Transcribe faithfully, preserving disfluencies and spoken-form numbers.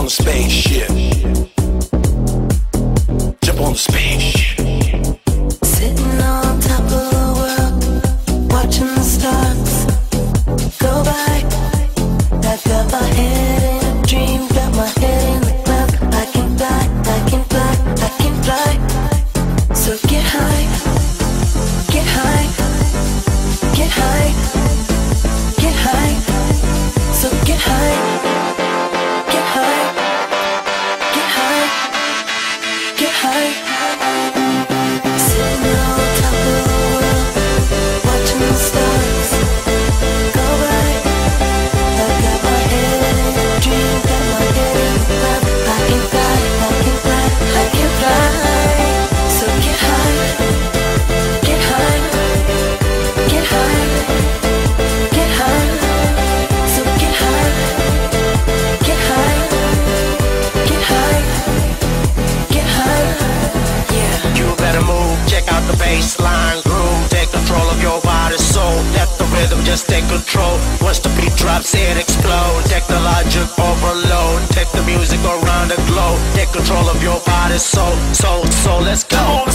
the spaceship. Jump on the spaceship. Sitting on top of the world, watching the stars go by. I got my head in a dream, got my head in the clouds. I can fly, I can fly, I can fly. So get high, get high, get high, get high. So get high, get high, get high, get high. Sitting on top of the world, watching the stars go by. I got my head in a dream, got my head in the clouds. I can fly, I can fly, I can fly. So get high, get high, get high, get high. So get high, get high, get high, get high. Yeah. You better move, check out the baseline groove. Take control of your body, soul. Let the rhythm just take control. Once the beat drops, it explodes. Technologic overload. Take the music around the globe. Take control of your body, soul, soul, soul. Let's go.